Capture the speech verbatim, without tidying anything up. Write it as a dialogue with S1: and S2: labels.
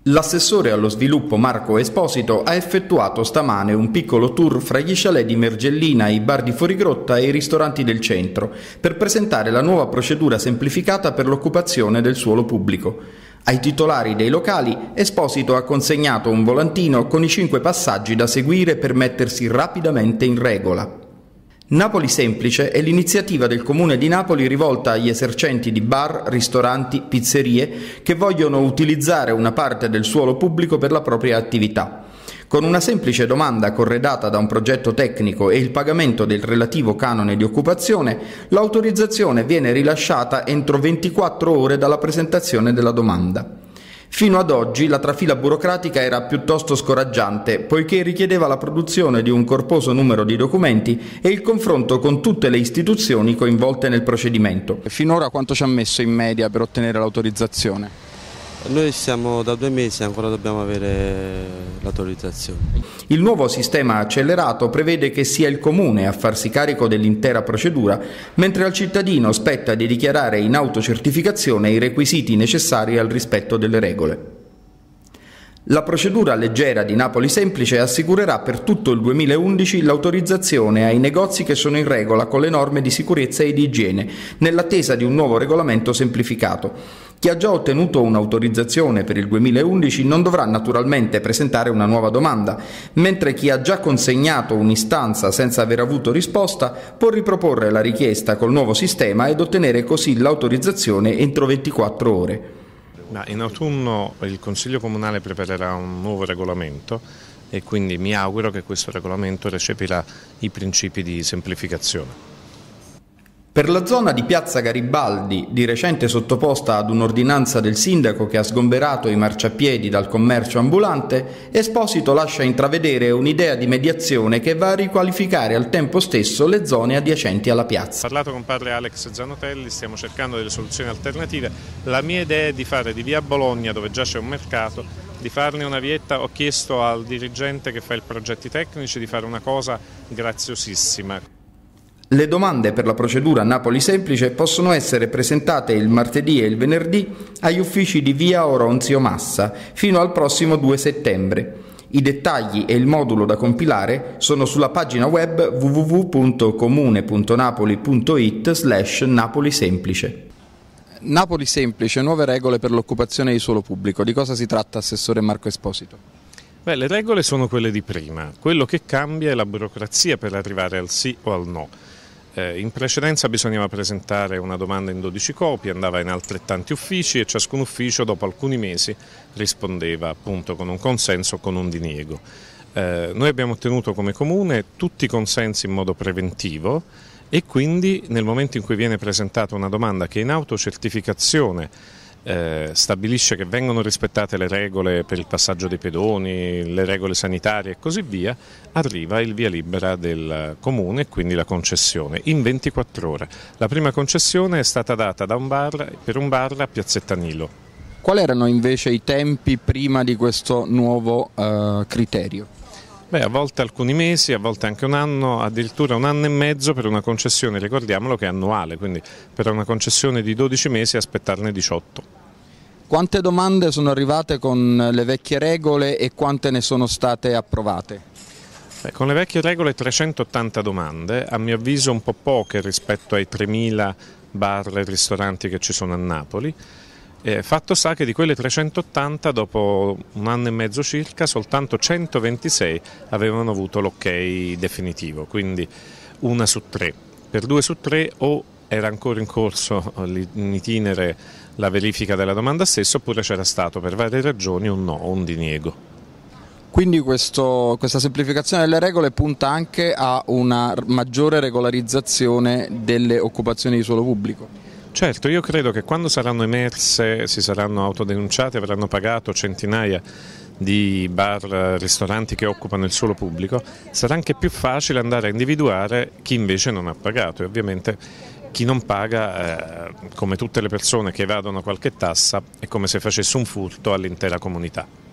S1: L'assessore allo sviluppo Marco Esposito ha effettuato stamane un piccolo tour fra gli chalet di Mergellina, i bar di Fuorigrotta e i ristoranti del centro per presentare la nuova procedura semplificata per l'occupazione del suolo pubblico. Ai titolari dei locali Esposito ha consegnato un volantino con i cinque passaggi da seguire per mettersi rapidamente in regola. Napoli Semplice è l'iniziativa del Comune di Napoli rivolta agli esercenti di bar, ristoranti, pizzerie che vogliono utilizzare una parte del suolo pubblico per la propria attività. Con una semplice domanda corredata da un progetto tecnico e il pagamento del relativo canone di occupazione, l'autorizzazione viene rilasciata entro ventiquattro ore dalla presentazione della domanda. Fino ad oggi la trafila burocratica era piuttosto scoraggiante, poiché richiedeva la produzione di un corposo numero di documenti e il confronto con tutte le istituzioni coinvolte nel procedimento.
S2: Finora quanto ci ha messo in media per ottenere l'autorizzazione?
S3: Noi siamo da due mesi e ancora dobbiamo avere l'autorizzazione.
S1: Il nuovo sistema accelerato prevede che sia il Comune a farsi carico dell'intera procedura, mentre al cittadino spetta di dichiarare in autocertificazione i requisiti necessari al rispetto delle regole. La procedura leggera di Napoli Semplice assicurerà per tutto il duemilaundici l'autorizzazione ai negozi che sono in regola con le norme di sicurezza e di igiene, nell'attesa di un nuovo regolamento semplificato. Chi ha già ottenuto un'autorizzazione per il duemilaundici non dovrà naturalmente presentare una nuova domanda, mentre chi ha già consegnato un'istanza senza aver avuto risposta può riproporre la richiesta col nuovo sistema ed ottenere così l'autorizzazione entro ventiquattro ore.
S4: In autunno il Consiglio Comunale preparerà un nuovo regolamento e quindi mi auguro che questo regolamento recepirà i principi di semplificazione.
S1: Per la zona di Piazza Garibaldi, di recente sottoposta ad un'ordinanza del sindaco che ha sgomberato i marciapiedi dal commercio ambulante, Esposito lascia intravedere un'idea di mediazione che va a riqualificare al tempo stesso le zone adiacenti alla piazza.
S4: Ho parlato con padre Alex Zanotelli, stiamo cercando delle soluzioni alternative. La mia idea è di fare di via Bologna, dove già c'è un mercato, di farne una vietta. Ho chiesto al dirigente che fa i progetti tecnici di fare una cosa graziosissima.
S1: Le domande per la procedura Napoli Semplice possono essere presentate il martedì e il venerdì agli uffici di via Oronzio Massa fino al prossimo due settembre. I dettagli e il modulo da compilare sono sulla pagina web w w w punto comune punto napoli punto it slash Napoli Semplice.
S2: Napoli Semplice, nuove regole per l'occupazione di suolo pubblico. Di cosa si tratta, Assessore Marco Esposito?
S4: Beh, le regole sono quelle di prima, quello che cambia è la burocrazia per arrivare al sì o al no. Eh, in precedenza bisognava presentare una domanda in dodici copie, andava in altrettanti uffici e ciascun ufficio dopo alcuni mesi rispondeva appunto con un consenso o con un diniego. Eh, noi abbiamo ottenuto come Comune tutti i consensi in modo preventivo e quindi nel momento in cui viene presentata una domanda che in autocertificazione Eh, stabilisce che vengono rispettate le regole per il passaggio dei pedoni, le regole sanitarie e così via, arriva il via libera del Comune e quindi la concessione in ventiquattro ore. La prima concessione è stata data da un bar, per un bar a Piazzetta Nilo.
S2: Quali erano invece i tempi prima di questo nuovo eh, criterio?
S4: Beh, a volte alcuni mesi, a volte anche un anno, addirittura un anno e mezzo per una concessione, ricordiamolo che è annuale, quindi per una concessione di dodici mesi aspettarne diciotto.
S2: Quante domande sono arrivate con le vecchie regole e quante ne sono state approvate?
S4: Beh, con le vecchie regole trecentottanta domande, a mio avviso un po' poche rispetto ai tremila bar e ristoranti che ci sono a Napoli. Eh, fatto sta che di quelle trecentottanta, dopo un anno e mezzo circa, soltanto centoventisei avevano avuto l'ok definitivo, quindi una su tre. Per due su tre o era ancora in corso in itinere la verifica della domanda stessa oppure c'era stato per varie ragioni un no o un diniego.
S2: Quindi questo, questa semplificazione delle regole punta anche a una maggiore regolarizzazione delle occupazioni di suolo pubblico?
S4: Certo, io credo che quando saranno emerse, si saranno autodenunciate, avranno pagato centinaia di bar, ristoranti che occupano il suolo pubblico, sarà anche più facile andare a individuare chi invece non ha pagato e ovviamente chi non paga, eh, come tutte le persone che evadono qualche tassa, è come se facesse un furto all'intera comunità.